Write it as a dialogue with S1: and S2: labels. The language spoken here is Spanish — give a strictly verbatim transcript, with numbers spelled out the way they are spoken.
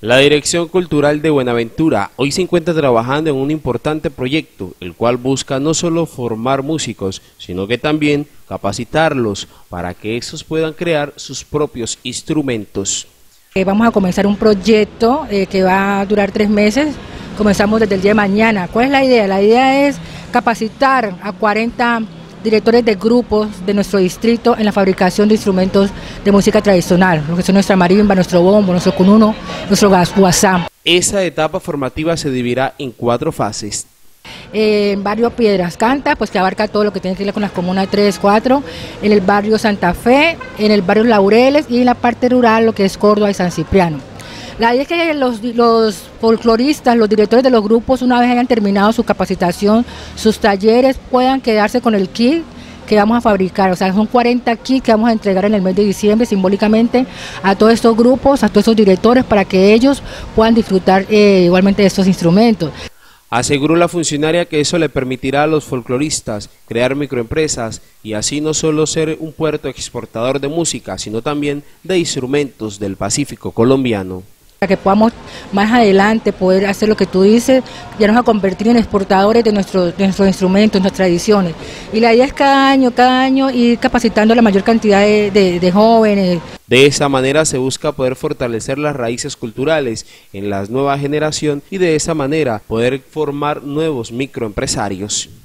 S1: La Dirección Cultural de Buenaventura hoy se encuentra trabajando en un importante proyecto, el cual busca no solo formar músicos, sino que también capacitarlos para que estos puedan crear sus propios instrumentos.
S2: Eh, vamos a comenzar un proyecto eh, que va a durar tres meses, comenzamos desde el día de mañana. ¿Cuál es la idea? La idea es capacitar a cuarenta directores de grupos de nuestro distrito en la fabricación de instrumentos de música tradicional, lo que son nuestra marimba, nuestro bombo, nuestro cununo, nuestro guasá.
S1: Esa etapa formativa se dividirá en cuatro fases.
S2: Eh, en barrio Piedras Canta, pues que abarca todo lo que tiene que ver con las comunas tres, cuatro, en el barrio Santa Fe, en el barrio Laureles y en la parte rural lo que es Córdoba y San Cipriano. La idea es que los, los folcloristas, los directores de los grupos, una vez hayan terminado su capacitación, sus talleres, puedan quedarse con el kit que vamos a fabricar. O sea, son cuarenta kits que vamos a entregar en el mes de diciembre simbólicamente a todos estos grupos, a todos estos directores, para que ellos puedan disfrutar eh, igualmente de estos instrumentos.
S1: Aseguró la funcionaria que eso le permitirá a los folcloristas crear microempresas y así no solo ser un puerto exportador de música, sino también de instrumentos del Pacífico colombiano.
S2: Para que podamos más adelante poder hacer lo que tú dices, ya nos a convertir en exportadores de, nuestro, de nuestros instrumentos, nuestras tradiciones. Y la idea es cada año, cada año ir capacitando a la mayor cantidad de, de, de jóvenes.
S1: De esa manera se busca poder fortalecer las raíces culturales en la nueva generación y de esa manera poder formar nuevos microempresarios.